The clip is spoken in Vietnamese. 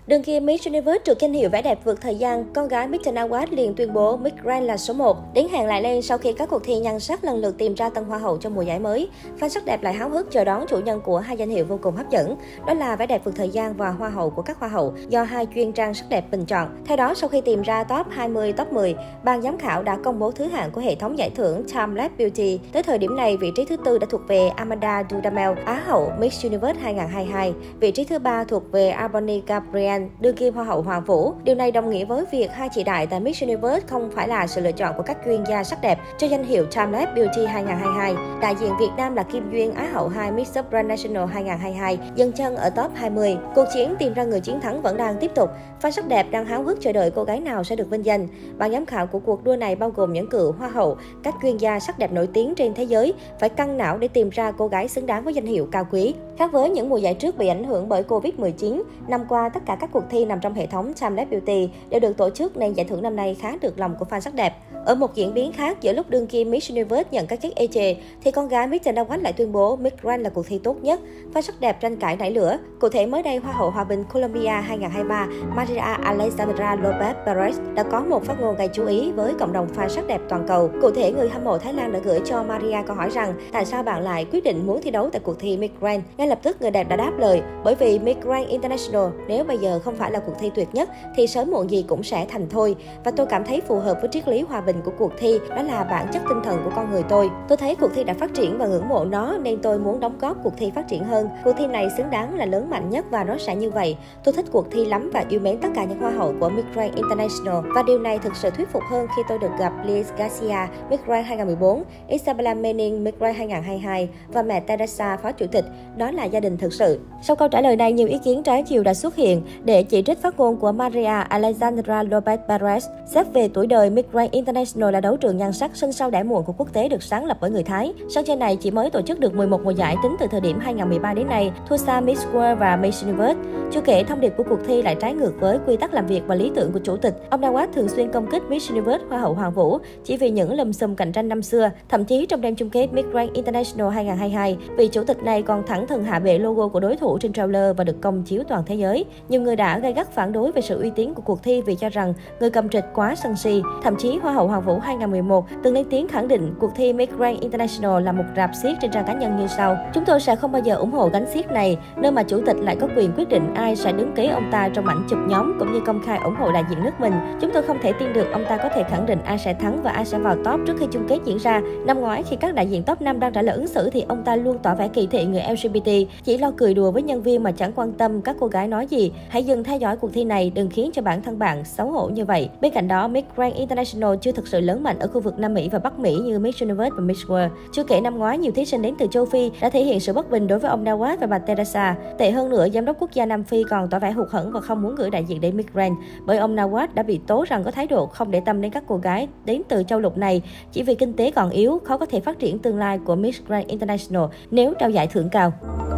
Đương kim Miss Universe trượt danh hiệu vẻ đẹp vượt thời gian, con gái Miss Nawaz liền tuyên bố Miss Grand là số 1. Đến hàng lại lên sau khi các cuộc thi nhan sắc lần lượt tìm ra tân hoa hậu cho mùa giải mới. Fan sắc đẹp lại háo hức chờ đón chủ nhân của hai danh hiệu vô cùng hấp dẫn, đó là vẻ đẹp vượt thời gian và hoa hậu của các hoa hậu do hai chuyên trang sắc đẹp bình chọn. Theo đó, sau khi tìm ra top 20, top 10, ban giám khảo đã công bố thứ hạng của hệ thống giải thưởng Timeless Beauty. Tới thời điểm này, vị trí thứ tư đã thuộc về Amanda Dudamel, Á hậu Miss Universe 2022. Vị trí thứ ba thuộc về Albany Gabriel, đương kim hoa hậu Hoàng Vũ. Điều này đồng nghĩa với việc hai chị đại tại Miss Universe không phải là sự lựa chọn của các chuyên gia sắc đẹp cho danh hiệu Timeless Beauty 2022. Đại diện Việt Nam là Kim Duyên, Á hậu 2 Miss Grand National 2022, dừng chân ở top 20. Cuộc chiến tìm ra người chiến thắng vẫn đang tiếp tục. Fan sắc đẹp đang háo hức chờ đợi cô gái nào sẽ được vinh danh. Ban giám khảo của cuộc đua này bao gồm những cựu hoa hậu, các chuyên gia sắc đẹp nổi tiếng trên thế giới phải căng não để tìm ra cô gái xứng đáng với danh hiệu cao quý. Khác với những mùa giải trước bị ảnh hưởng bởi Covid-19, năm qua tất cả các cuộc thi nằm trong hệ thống Timeless Beauty đều được tổ chức nên giải thưởng năm nay khá được lòng của fan sắc đẹp. Ở một diễn biến khác, giữa lúc đương kim Miss Universe nhận các chất ê chề, thì con gái Miss Nawaz lại tuyên bố Miss Grand là cuộc thi tốt nhất. Fan sắc đẹp tranh cãi nảy lửa. Cụ thể mới đây, Hoa hậu Hòa bình Colombia 2023 Maria Alexandra Lopez Perez đã có một phát ngôn gây chú ý với cộng đồng fan sắc đẹp toàn cầu. Cụ thể, người hâm mộ Thái Lan đã gửi cho Maria câu hỏi rằng tại sao bạn lại quyết định muốn thi đấu tại cuộc thi Miss Grand. Ngay lập tức người đẹp đã đáp lời, bởi vì Miss Grand International nếu bây giờ không phải là cuộc thi tuyệt nhất thì sớm muộn gì cũng sẽ thành thôi. Và tôi cảm thấy phù hợp với triết lý hòa bình của cuộc thi, đó là bản chất tinh thần của con người tôi. Tôi thấy cuộc thi đã phát triển và ngưỡng mộ nó nên tôi muốn đóng góp cuộc thi phát triển hơn. Cuộc thi này xứng đáng là lớn mạnh nhất và nó sẽ như vậy. Tôi thích cuộc thi lắm và yêu mến tất cả những hoa hậu của Miss Grand International. Và điều này thực sự thuyết phục hơn khi tôi được gặp Liz Garcia, Miss Grand 2014, Isabella Menin, Miss Grand 2022 và mẹ Teresa, phó chủ tịch. Đó là gia đình thực sự. Sau câu trả lời này, nhiều ý kiến trái chiều đã xuất hiện để chỉ trích phát ngôn của Maria Alexandra Lopez Perez. Xét về tuổi đời, Miss Grand International là đấu trường nhan sắc sinh sau đẻ muộn của quốc tế được sáng lập bởi người Thái. Sân chơi này chỉ mới tổ chức được 11 mùa giải tính từ thời điểm 2013 đến nay, thua xa Miss World và Miss Universe. Chưa kể, thông điệp của cuộc thi lại trái ngược với quy tắc làm việc và lý tưởng của chủ tịch. Ông Nawaz thường xuyên công kích Miss Universe, Hoa hậu Hoàng Vũ chỉ vì những lùm xùm cạnh tranh năm xưa. Thậm chí trong đêm chung kết Miss Grand International 2022, vị chủ tịch này còn thẳng thừng hạ bệ logo của đối thủ trên trailer và được công chiếu toàn thế giới. Nhiều người đã gay gắt phản đối về sự uy tín của cuộc thi vì cho rằng người cầm trịch quá sân si. Thậm chí Hoa hậu Hoàng Vũ 2011 từng lên tiếng khẳng định cuộc thi Miss Grand International là một rạp xiếc trên trang cá nhân như sau: chúng tôi sẽ không bao giờ ủng hộ gánh xiếc này, nơi mà chủ tịch lại có quyền quyết định ai sẽ đứng kế ông ta trong ảnh chụp nhóm cũng như công khai ủng hộ đại diện nước mình. Chúng tôi không thể tin được ông ta có thể khẳng định ai sẽ thắng và ai sẽ vào top trước khi chung kết diễn ra. Năm ngoái khi các đại diện top 5 đang trả lời ứng xử thì ông ta luôn tỏ vẻ kỳ thị người LGBT, chỉ lo cười đùa với nhân viên mà chẳng quan tâm các cô gái nói gì. Hãy dừng theo dõi cuộc thi này, đừng khiến cho bản thân bạn xấu hổ như vậy. Bên cạnh đó, Miss Grand International chưa thực sự lớn mạnh ở khu vực Nam Mỹ và Bắc Mỹ như Miss Universe và Miss World. Chưa kể năm ngoái nhiều thí sinh đến từ châu Phi đã thể hiện sự bất bình đối với ông Nawaz và bà Teresa. Tệ hơn nữa, giám đốc quốc gia Nam Phi còn tỏ vẻ hụt hẫng và không muốn gửi đại diện đến Miss Grand, bởi ông Nawaz đã bị tố rằng có thái độ không để tâm đến các cô gái đến từ châu lục này chỉ vì kinh tế còn yếu, khó có thể phát triển tương lai của Miss Grand International nếu trao giải thưởng cao.